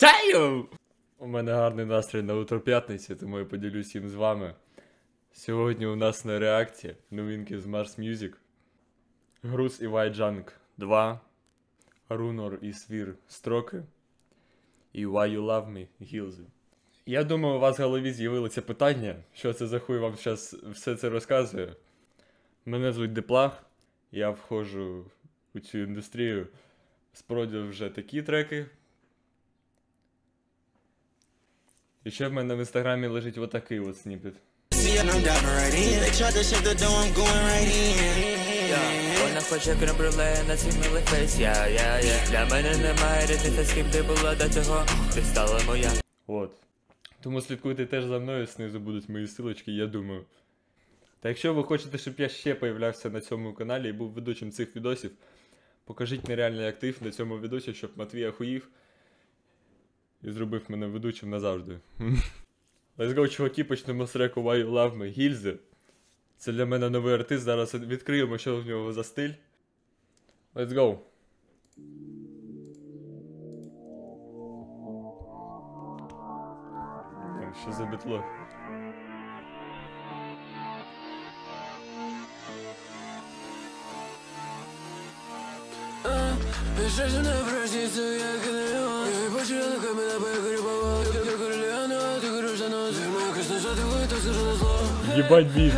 Чаю! У мене гарний настрій на утро п'ятниці, тому я поділюсь їм з вами. Сьогодні у нас на реакції новинки з Mars Music. Груз і White Junk 2. Рунор і Свір строки. І Why You Love Me гілзи. Я думаю, у вас в голові з'явилося питання, що це за хуй вам зараз все це розказує. Мене звуть Деплаг, я входжу у цю індустрію, спродив вже такі треки. І ще в мене в інстаграмі лежить отакий от сніпет. Вона хоче крем-брюле на свій милий фейс, для мене немає різниці, з ким ти була до цього, ти стала моя. От. Тому слідкуйте теж за мною, знизу будуть мої силочки, я думаю. Та якщо ви хочете, щоб я ще появлявся на цьому каналі і був ведучим цих відосів, покажіть нереальний актив на цьому відосі, щоб Матвій ахуїв і зробив мене ведучим назавжди. Let's go, чуваки, почнемо з треку Why You Love Me гільзи. Це для мене новий артист, зараз відкриємо, що в нього за стиль. Let's go. Що за бітло? Ебать бит.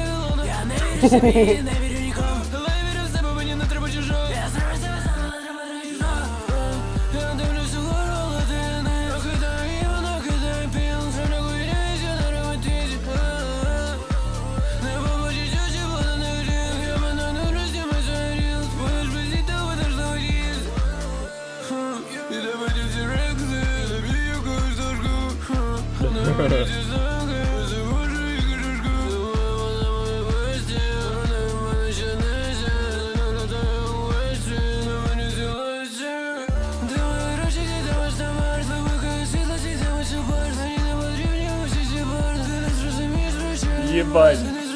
Ебать.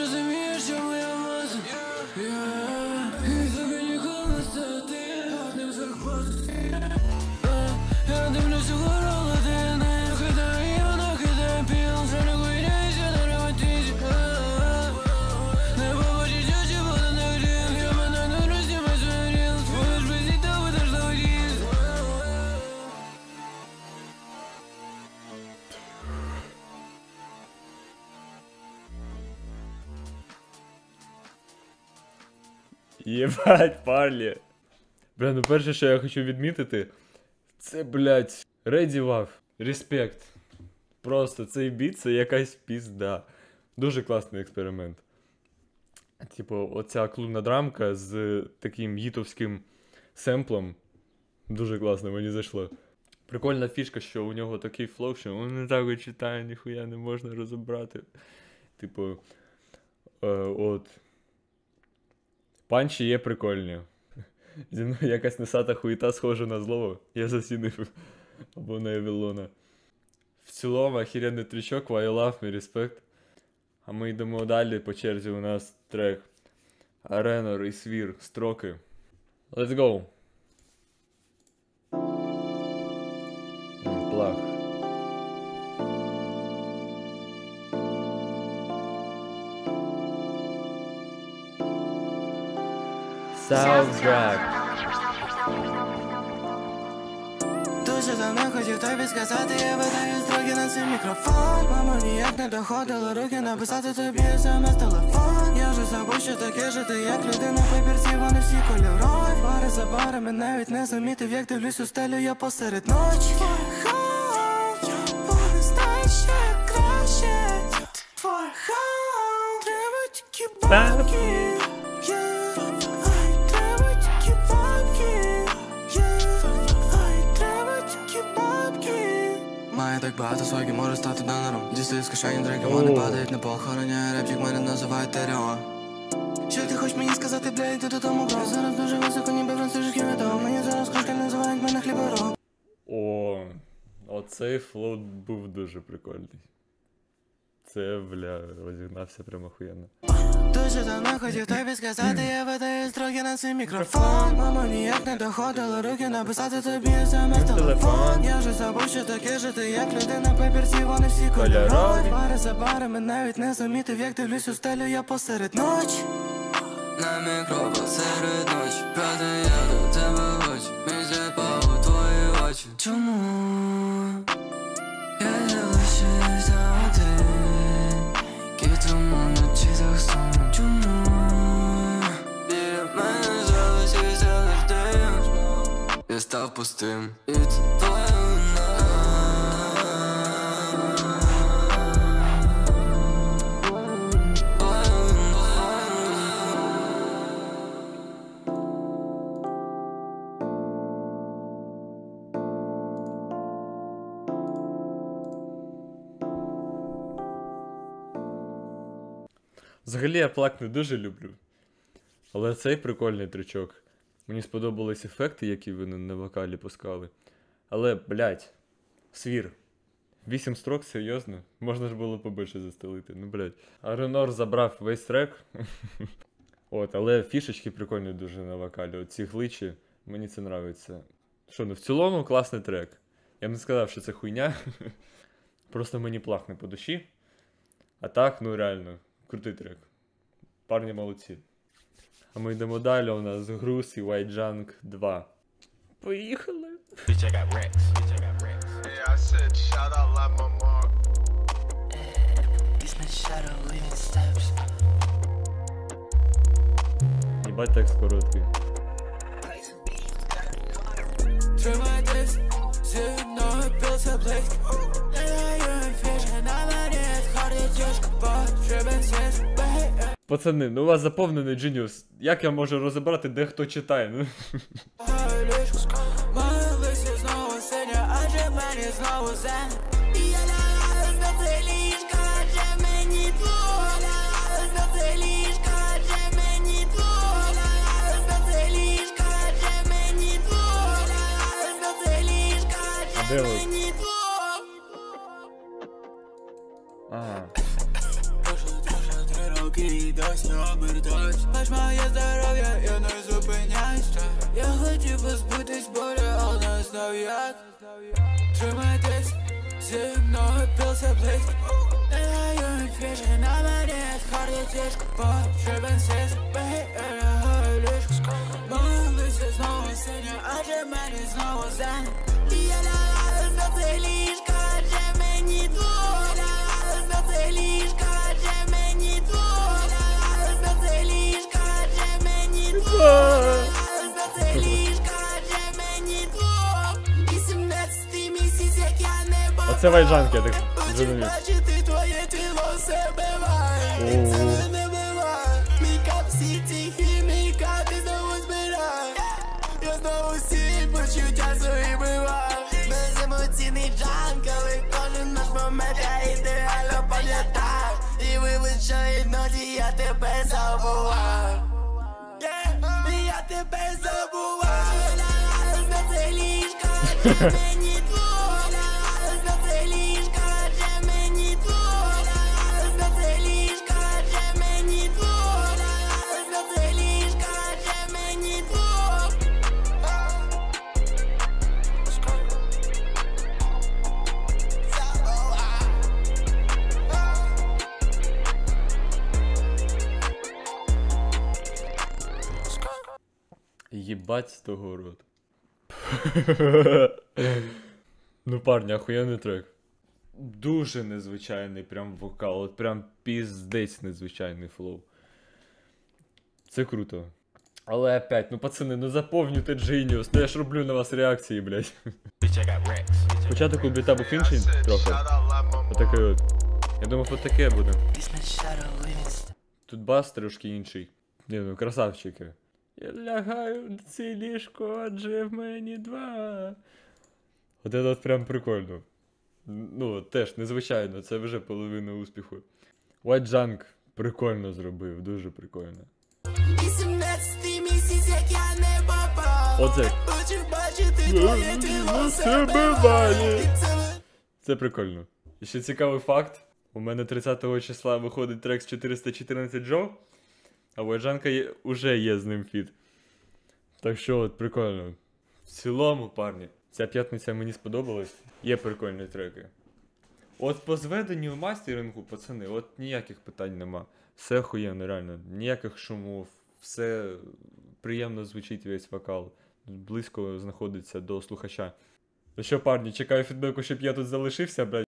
Єбать, парлі. Бля, ну перше, що я хочу відмітити, це, блядь, Ready Wave. Респект. Просто цей біт, це якась пізда. Дуже класний експеримент. Типу, оця клубна драмка з таким гітовським семплом. Дуже класно, мені зайшло. Прикольна фішка, що у нього такий флоу, що він не так читає, ніхуя не можна розібрати. Типу, от. Панчі є прикольні. Зі мною якась носата хуїта схожа на злого. Я зацінив. Або на Евілона. В цілому, охеренний трючок, Why You Love Me, респект. А ми йдемо далі, по черзі у нас трек Рунор і Свір строки. Let's go. Плах. Soundtrack. Дуже давно хотів тобі сказати, я видаю строки на цей мікрофон. Мама ніяк не доходила руки написати тобі смс телефон. Я вже забув, що таке жити, як людина папірці, вони всі кольорові. Пари за парами, навіть не замітив, як дивлюсь у стелю я посеред ночі. Вони знають, що я краще. Треба тільки бабки. Має так багато свої, може стати донором. Дістаю з кишені треки, вони падають на пол. Охороняє репчик, мене називають ТРО. Що ти хочеш мені сказати, бля, йди додому, бро? Зараз дуже високо, ніби французький відомо. Мені зараз кружки називають мене хлібороб. О, оцей флоу був дуже прикольний. Це, бля, розігнався прямо охуєнно. Дуже давно хотів тобі сказати, я видаю строки на свій мікрофон. Мама ніяк не доходила руки написати тобі смс-телефон. Я вже забув, що таке жити, як людина, папірці, вони всі кольорові. Пари за парами, навіть не замітив, як дивлюсь у стелю я посеред ночі. На мікро посеред ночі, правда я до тебе хочу, мій запав у твої очі. Чому я залишився один, кітому ночі так сумно. Чому біля мене залишився лиш дим, я став пустим, і це твоя вина. Взагалі я плак не дуже люблю. Але цей прикольний трючок. Мені сподобались ефекти, які вони на вокалі пускали. Але, блядь, свір. 8 строк, серйозно? Можна ж було побільше застелити, ну блядь. А Ренор забрав весь трек. От, але фішечки прикольні дуже на вокалі. Оці гличі, мені це нравиться. Що, ну в цілому класний трек. Я б не сказав, що це хуйня. Просто мені плахне по душі. А так, ну реально, крутий трек. Парні молодці. А ми йдемо далі, у нас Груз і White Junk 2. Поїхали! Єбать текст короткий. Тримайтесь, зі мною пілся близько. Пацани, ну у вас заповнений Genius. Як я можу розібрати, де хто читає? Ну? А де ви? Ага. І досі обертаюсь. Бач моє здоров'я, я не зупиняюсь. Я хотів позбутись боля, але не знав як. Тримайтесь, зі мною пілся близько. Не гаю фішки на мені, харді тяжко. Потрібен сис, я ліжко. Моє лице знову синє, адже мені знову зане. І я ляляю на це ліжко, адже мені доля. На це ліжко, адже мені доля. Оце White Junk, я так зрозумів. Я знову всі почуття свої бивав. Беземоційний джанк, але кожен наш момент я ідеально пам'ятав. І вивищої ноті я тебе забував. Я тебе забував. На це ліжко, мені доля. На це ліжко, мені доля. На це ліжко, мені доля. На це ліжко, мені доля. Єбать з того рот. Ну, парні, охуєнний трек. Дуже незвичайний прям вокал, от прям піздець незвичайний флоу. Це круто. Але опять, ну пацани, ну заповнюйте Genius, ну я ж роблю на вас реакції, блядь. Початок у біта був інший трохи. Отакий от. Я думав, от таке буде. Тут бас трошки інший. Ні, ну красавчики. Я лягаю на це ліжко, адже в мені два. От це от прям прикольно. Ну, теж незвичайно, це вже половина успіху. White Junk прикольно зробив, дуже прикольно. 18-й місяць, як я не попав. Оце. Хочу бачити твоє тіло Це себе. прикольно. І ще цікавий факт. У мене 30 числа виходить трек з 414 Джо, а у Вайджанка уже є з ним фіт. Так що от прикольно. В цілому, парні, ця п'ятниця мені сподобалась. Є прикольні треки. От по зведенню і мастерингу, пацани, от ніяких питань нема. Все охуєнно, реально. Ніяких шумов, все приємно звучить весь вокал. Близько знаходиться до слухача. Ну що, парні, чекаю фідбеку, щоб я тут залишився, блядь.